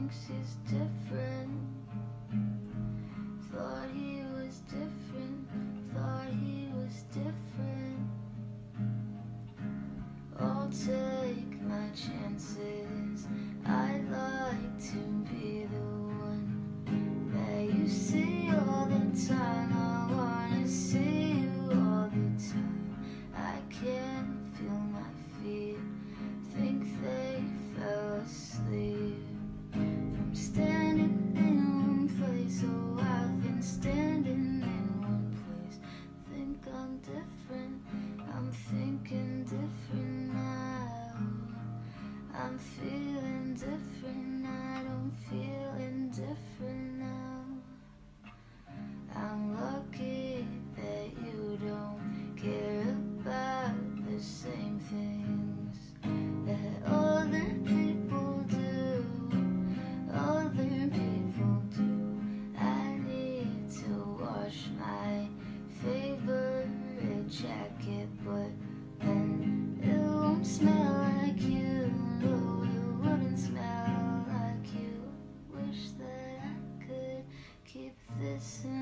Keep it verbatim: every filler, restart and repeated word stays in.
thinks he's different. Thought he was different, thought he was different. I'll take my chances. I'd like to be the one that you see all the time. I wanna see you all the time. I can't feel my feet, think they fell asleep from standing in one place. Oh, I've been standing in one place. Think I'm different, I'm thinking different now. I'm feeling different, I don't feel indifferent now. I'm lucky that you don't care about the same things that other people do, other people do. I need to wash my favorite jacket, but then it won't smell like you. No, it wouldn't smell like you. Wish that I could keep this in